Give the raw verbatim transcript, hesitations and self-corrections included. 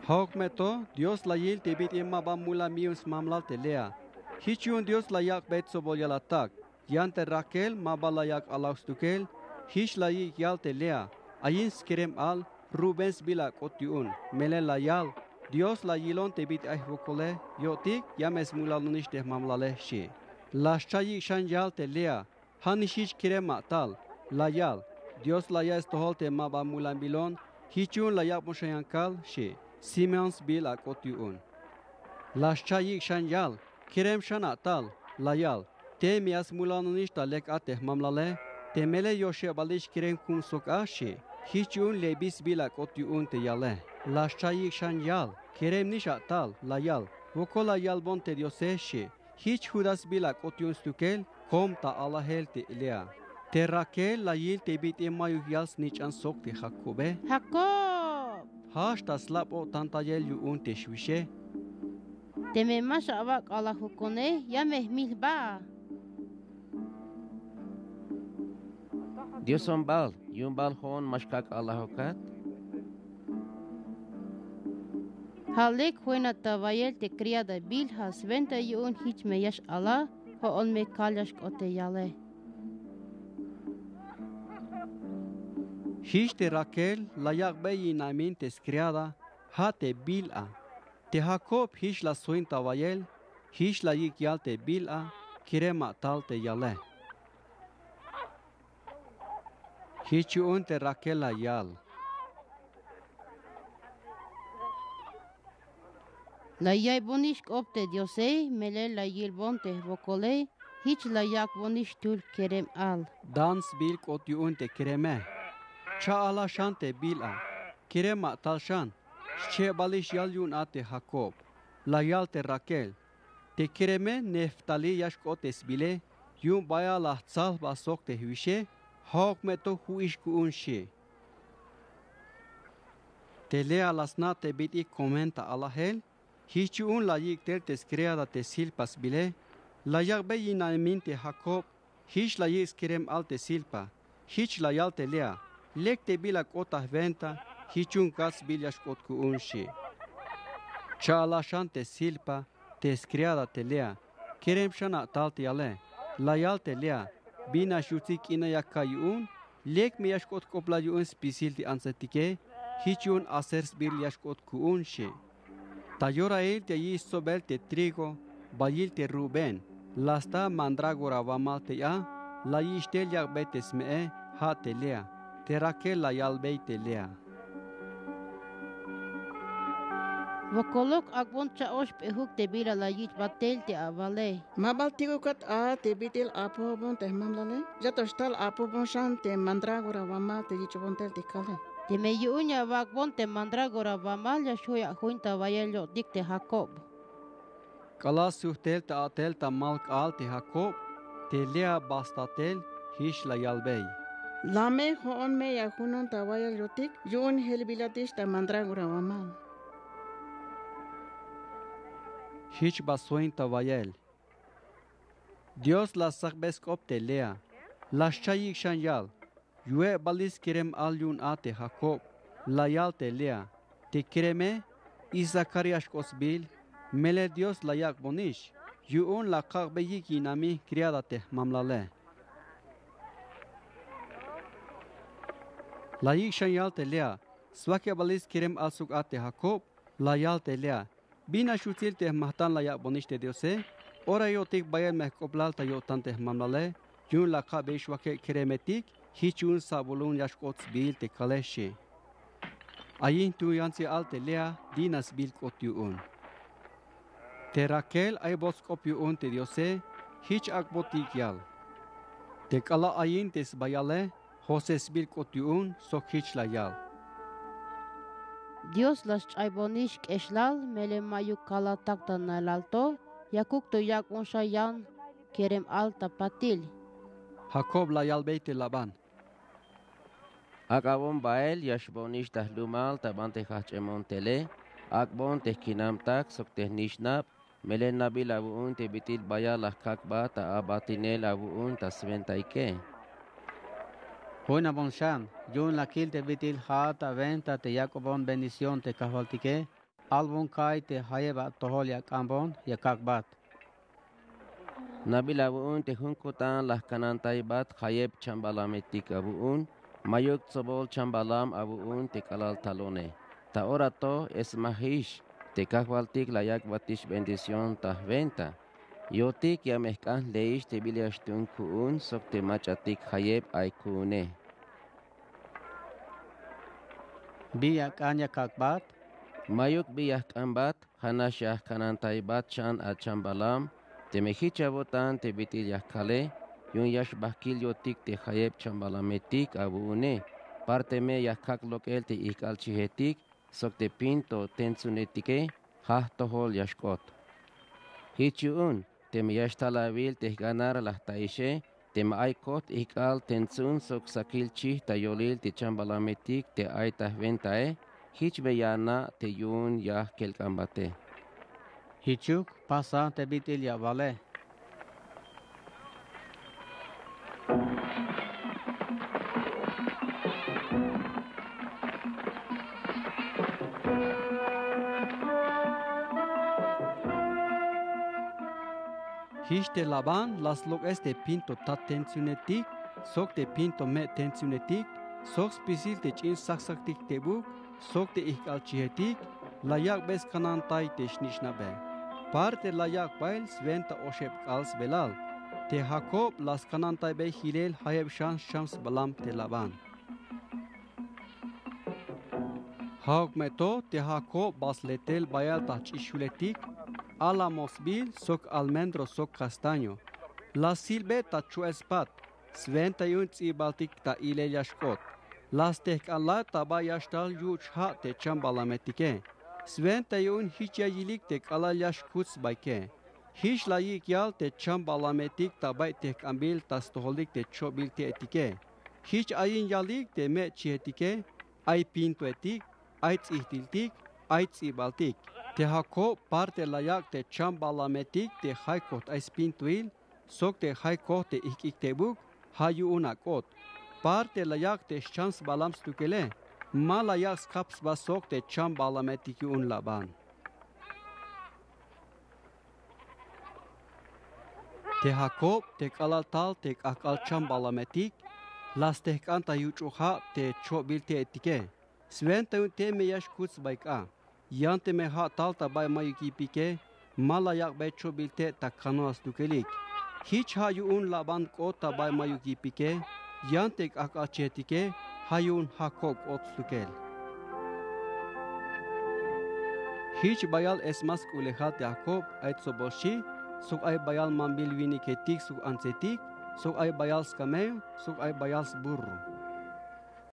Hawk meto, Dios la yil te bit imma ba mula mius mamlal te lea. Hichun Dios la yak bet sobolyalatak. Yante Raquel ma ba la yak alaustukel. Hish la yik yal te lea. Ayin skirem al, Rubens bila kotyun. Mele la yal. Dios la yilon te bit ahvokole. Yotik yames mulalunish te mamlale shi. La shayik shan yal te lea. Hanishish kirema tal. La yal. Dios la ya estohol te ma ba mulan bilon. Hichun la yak moshayankal shi. Simeons bil akotyun. Las chayik shanyal, kirem shanatal, layal, te mias mulanunishta lek ateh mamlale, temele yoshe balish kirem kum sok ashi, hichun lebis bil akotyun te yale. Las chayik shanyal, kirem nishatal, layal, vokola yalbon te dioseshi, hich judas bil akotyun stukel, kom ta alahel te ilea. Te Raquel la yil te bit emayu yals nich an sok te Jacobe. Jacob! Hashta slap o tantayel yu un te shwishe. Te me masha awak ala hukone, ya me milba. Dios son bal, yun bal hon mashkak ala hukat. Halek huena tavayel te criada bil has venta yun hich me yash ala, ho on me kalyash kote yale. Hish te Raquel la yak beyi namin te skriada, ha te bil'a. Te Jacob hish la suin tavayel, hish la yik yal te bil'a, kirema tal te yale. Hichu un te Raquel la yal. La yay bonish opte diose, mele la yil bonte vokole, hich la yak bonish tul kerem al. Dans bil kot yu un te kireme. Cha ala shante bil'a. Kirema tal shan. Che balish yal yun ate Jacob. La yal te Raquel. Te kireme neftali yash kotes bile. Yun baya la tzal basok te huishe. Hawk meto huish ku un she. Te lea lasna te biti komenta ala hel. Hichu un la yik tel te skreada te silpas bile. La yak beyi naimin te Jacob. Hish la yik skirem al te silpa. Hich la yal te lea. Lek te bila kota venta. Hichun kas bilyash kot ku un she. Cha la shante silpa. Te skreada te lea. Kerem shana tal te ale. La yal te lea. Bina shutik ina yakka yun. Lek me yashkot kopla yun spisil ti ansetike. Hichun asers bil yashkot ku un she. Tayora el te yi sobel te trigo. Bayil te Ruben. Lasta mandragora vamal te ya. La yishtel yak betes me ha te lea. Te Raquel la yal bey te lea. Vokolok akbon chaosh pehuk te bila la yich batel te avale. Mabal tigukat a te bitil apo bon te mamlale. Jatostal apo bon shan te mandragora vama te yichobontel te kale. Te me yunya vakbon te mandragora vamal ya shoya junta vayelyo dik te Jacob. Kala suhtel ta atel ta malk al te Jacob. Te lea bastatel hish la yal bey. Lame hoon me ya hunon ta vayel yotik. Yun helbilatish ta mandragora vama. Hich basoin tavayel. Dios la sakbes te lea. La shayik shanyal. Yue balis kirem al yun ate Jacob. La yal te lea. Te kireme. Izakariash kosbil. Mele Dios la yak bonish. Yun la kakbeyik inami kriada te mamlale. La yik shanyal te lea. Swake balis kirem al suk ate Jacob. La yal te lea. Bina shutil te mahtan la yak bonish te diose. Ora yo tik bayan meh koplal ta yo tante mamlale. Yun la ka beishwake kiremetik. Hichun sabulun yashkots bil te kaleshi. Ayin tu yansi al te lea dinas bil kotyu un. Te Raquel ay bos kopyu un te diose. Hich akbotik yal. Te kala ayin tes bayale. Hoses bil kotyu un sok hich la yal. Dios las chaibonish eshlal mele mayu kala takta nalalto. Yakuk to yak unsha yan kerem alta patil. Jacob la yal bey te Laban. Akabon bael yashbonish tahlumal tabante hachemon tele. Akbon tehkinam tak sok tehnishnap. Melen nabil abuun te bitil baya lahkakba ta abatinel abuun ta sventaike. Hoina bonshan, yun la kil te bitil hata venta te Jacobon bendición te kavaltike. Albon kai te hayeba tohol yak ambon yakak bat. Nabil abuun te hunkutan lah kanantay bat hayeb chambalametik abuun. Mayuk sobol chambalam abuun te kalal talone. Ta orato es mahish te kakwaltik layak batish bendición tah venta. Yotik ya mehkan leish te biliashtun kuun sok te machatik hayeb ay kuune. Biyak anya kakbat. Mayuk biyak ambat hanasyah kanantay bat chan a chambalam. Te mehicha botan te bitil yakale. Yun yash bakil yotik te hayeb chambalametik abuune. Parte me yakak lokel te ikal chihetik. Sok te pinto tensunetike. Hah tohol yashkot. Hichun. Tem yashtalavil te ganar las taishe, tem aikot ikal tensun sok sakil chih tayolil te chambalametik te aitas ventae, hich beyana te yun yah kel kambate. Hichuk pasa te bitil ya vale. Hiç de Laban las log este pinto tat tensionetik, sok de pinto me tensionetik, sok spisil te chin saksaktik tebuk, sok de ikal chihetik, layak bes kanantay te shnishnabe. Parte layak bail sventa oshep kals belal, te Jacob las kanantay be hilel hayeb shans shams balam te Laban. Hauk meto te Jacob bas letel bayal tach ishuletik, Alamos bil sok almendro sok castaño. La silbe ta chuespat. Sventa yunts i baltik ta ile yashkot. Las tek Allah ta ba yashtal yuch ha te chambalametike. Sventa yun hiç yayilik tek ala yashkuts bayke. Hiç layik yal te chambalametik ta bay tek ambil ta stoholik te chobil te etike. Hiç ayın yalik te me chietike. Ay pinto etik. Ay ihtiltik. Ay baltik. Te Jacob parte layak te chambalametik te haikot ay spintuil, sok te haikot te ikiktebuk, hayu unakot. Parte layak te chans balam stukele, ma layak skaps basok te chambalametik un Laban. Te Jacob te kalaltal te akal chambalametik, las te kanta yuchuha te chobil te etike. Sventa un te meyash kuts baika. Yante me ha talta bay mayuki pike, malayak bay chobilte takanoas dukelik. Hiç hayun Laban kota bay mayuki pike, yantek akachetike, hayun Hakok otstukel. Hiç bayal esmas kulehat Jacob ait soboshi, sok ay bayal mambil winiketik sok ansetik, sok ay bayal skameo, sok ay bayal burro.